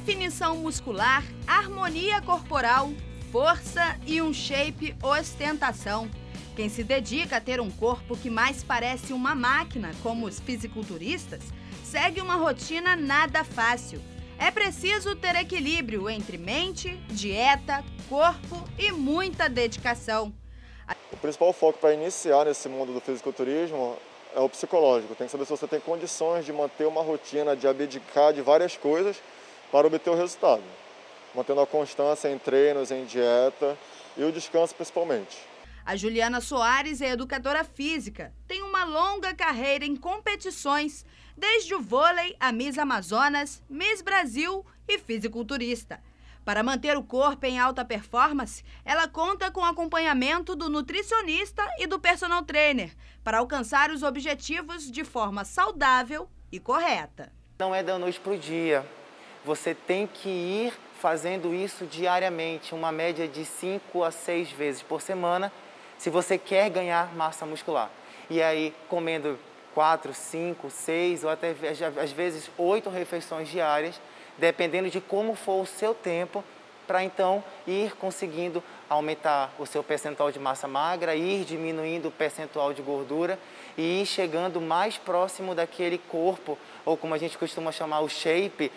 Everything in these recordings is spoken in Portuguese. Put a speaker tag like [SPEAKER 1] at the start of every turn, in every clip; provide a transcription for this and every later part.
[SPEAKER 1] definição muscular, harmonia corporal, força e um shape ostentação. Quem se dedica a ter um corpo que mais parece uma máquina, como os fisiculturistas, segue uma rotina nada fácil. É preciso ter equilíbrio entre mente, dieta, corpo e muita dedicação.
[SPEAKER 2] O principal foco para iniciar nesse mundo do fisiculturismo é o psicológico. Tem que saber se você tem condições de manter uma rotina, de abdicar de várias coisas para obter o resultado. Mantendo a constância em treinos, em dieta e o descanso principalmente.
[SPEAKER 1] A Juliana Soares é educadora física, tem uma longa carreira em competições, desde o vôlei a Miss Amazonas, Miss Brasil e fisiculturista. Para manter o corpo em alta performance, ela conta com o acompanhamento do nutricionista e do personal trainer para alcançar os objetivos de forma saudável e correta.
[SPEAKER 3] Não é da noite para o dia. Você tem que ir fazendo isso diariamente, uma média de 5 a 6 vezes por semana, se você quer ganhar massa muscular. E aí, comendo 4, 5, 6 ou até às vezes 8 refeições diárias, dependendo de como for o seu tempo, para então ir conseguindo aumentar o seu percentual de massa magra, ir diminuindo o percentual de gordura e ir chegando mais próximo daquele corpo, ou como a gente costuma chamar o shape,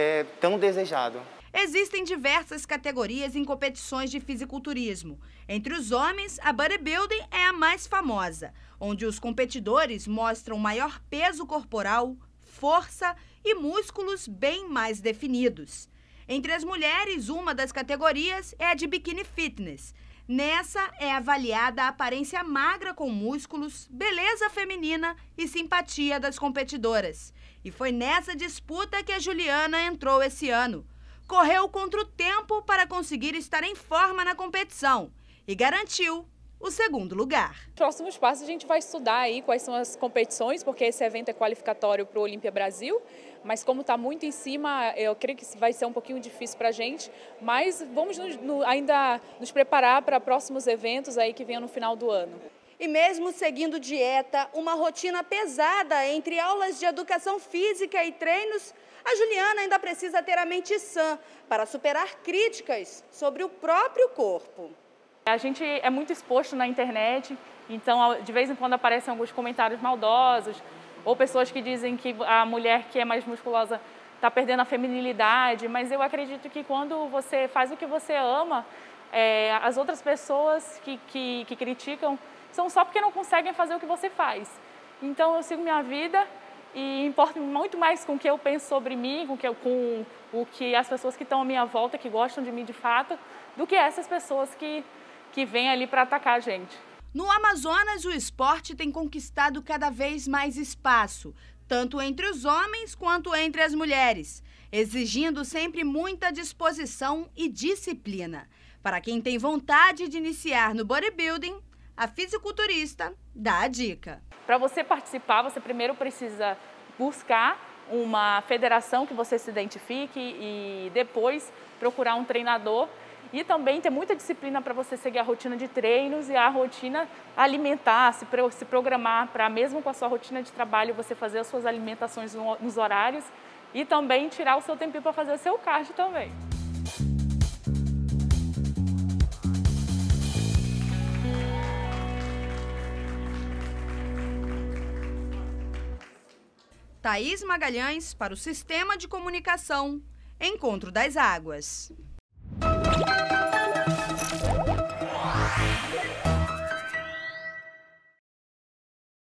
[SPEAKER 3] tão desejado.
[SPEAKER 1] Existem diversas categorias em competições de fisiculturismo. Entre os homens, a bodybuilding é a mais famosa, onde os competidores mostram maior peso corporal, força e músculos bem mais definidos. Entre as mulheres, uma das categorias é a de Bikini Fitness. Nessa é avaliada a aparência magra com músculos, beleza feminina e simpatia das competidoras. E foi nessa disputa que a Juliana entrou esse ano. Correu contra o tempo para conseguir estar em forma na competição e garantiu o segundo lugar.
[SPEAKER 4] Nos próximos passos a gente vai estudar aí quais são as competições, porque esse evento é qualificatório para o Olímpia Brasil, mas como está muito em cima, eu creio que vai ser um pouquinho difícil para a gente, mas vamos ainda nos preparar para próximos eventos aí que venham no final do ano.
[SPEAKER 1] E mesmo seguindo dieta, uma rotina pesada entre aulas de educação física e treinos, a Juliana ainda precisa ter a mente sã para superar críticas sobre o próprio corpo.
[SPEAKER 5] A gente é muito exposto na internet, então de vez em quando aparecem alguns comentários maldosos, ou pessoas que dizem que a mulher que é mais musculosa está perdendo a feminilidade, mas eu acredito que quando você faz o que você ama, as outras pessoas que criticam são só porque não conseguem fazer o que você faz. Então eu sigo minha vida e importo muito mais com o que eu penso sobre mim, com o que as pessoas que estão à minha volta, que gostam de mim de fato, do que essas pessoas que vêm ali para atacar a gente.
[SPEAKER 1] No Amazonas, o esporte tem conquistado cada vez mais espaço, tanto entre os homens quanto entre as mulheres, exigindo sempre muita disposição e disciplina. Para quem tem vontade de iniciar no bodybuilding, a fisiculturista dá a dica.
[SPEAKER 5] Para você participar, você primeiro precisa buscar uma federação que você se identifique e depois procurar um treinador e também ter muita disciplina para você seguir a rotina de treinos e a rotina alimentar, se programar para mesmo com a sua rotina de trabalho você fazer as suas alimentações nos horários e também tirar o seu tempinho para fazer o seu cardio também.
[SPEAKER 1] Thaís Magalhães para o Sistema de Comunicação Encontro das Águas.